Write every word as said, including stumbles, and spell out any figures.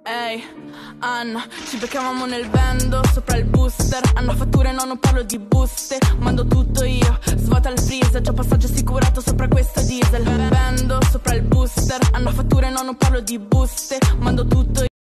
Ehi, Anna, ci beccavamo nel vendo sopra il booster. Hanno fatture, no, non parlo di buste. Mando tutto io, svuota il freezer. Già passaggio assicurato sopra questo diesel. Vendo sopra il booster. Hanno fatture, no, non parlo di buste. Mando tutto io.